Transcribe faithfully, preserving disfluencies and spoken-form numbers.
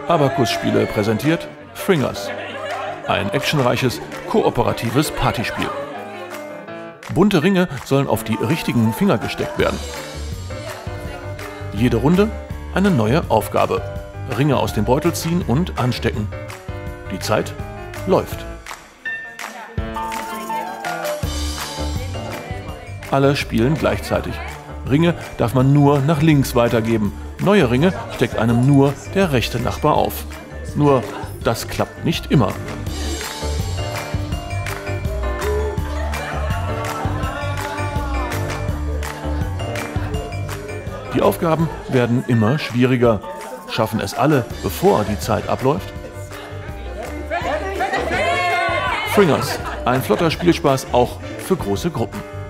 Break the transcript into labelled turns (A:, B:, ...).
A: Abacus-Spiele präsentiert Fringers. Ein actionreiches, kooperatives Partyspiel. Bunte Ringe sollen auf die richtigen Finger gesteckt werden. Jede Runde eine neue Aufgabe. Ringe aus dem Beutel ziehen und anstecken. Die Zeit läuft. Alle spielen gleichzeitig. Ringe darf man nur nach links weitergeben. Neue Ringe steckt einem nur der rechte Nachbar auf. Nur, das klappt nicht immer. Die Aufgaben werden immer schwieriger. Schaffen es alle, bevor die Zeit abläuft? Fringers, ein flotter Spielspaß auch für große Gruppen.